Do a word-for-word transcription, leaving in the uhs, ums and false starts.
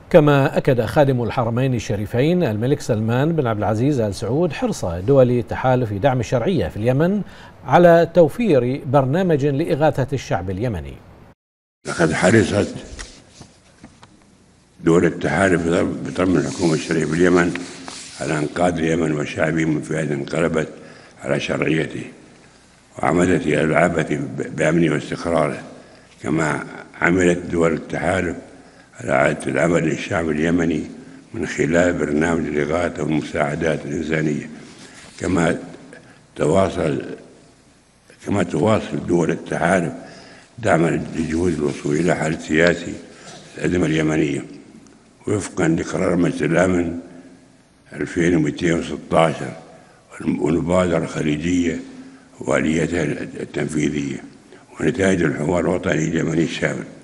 كما أكد خادم الحرمين الشريفين الملك سلمان بن عبد العزيز آل سعود حرص دول التحالف دعم الشرعية في اليمن على توفير برنامج لإغاثة الشعب اليمني. لقد حرصت دول التحالف بضم الحكومة الشرعية في اليمن على إنقاذ اليمن وشعبه من فئة انقلبت على شرعيته وعمدت إلى العبث بأمنه واستقراره، كما عملت دول التحالف على إعادة العمل للشعب اليمني من خلال برنامج الإغاثة والمساعدات الإنسانية. كما تواصل كما تواصل دول التحالف دعما لجهود الوصول إلى حل سياسي الأزمة اليمنية وفقا لقرار مجلس الأمن ألفين ومئتين وستة عشر والمبادرة الخليجية وآلياتها التنفيذية ونتائج الحوار الوطني اليمني الشامل.